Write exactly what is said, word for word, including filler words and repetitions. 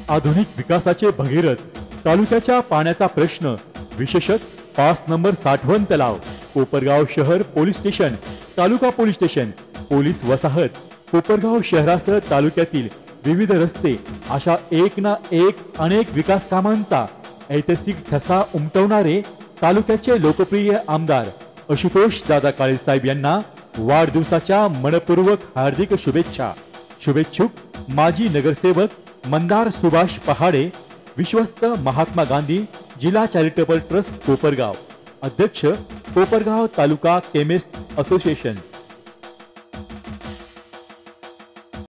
आधुनिक विकासाचे भगीरथ तालुक्याच्या पाण्याचा प्रश्न विशेषत पाच नंबर साठवण तलाव कोपरगाव शहर police station taluka police station police वसाहत कोपरगाव शहरासह तालुक्यातील विविध रस्ते अशा एक ना एक अनेक विकास कामांचा ऐतिहासिक ठसा उमटवणारे तालुक्याचे लोकप्रिय आमदार आशुतोष दादा काळे साहेब यांना वाढदिवसाच्या मनपूर्वक हार्दिक शुभेच्छा। शुभेच्छुक माजी नगरसेवक मंदार सुभाष पहाडे, विश्वस्त महात्मा गांधी जिल्हा चॅरिटेबल ट्रस्ट कोपरगाव, अध्यक्ष कोपरगाव तालुका केमिस्ट असोसिएशन।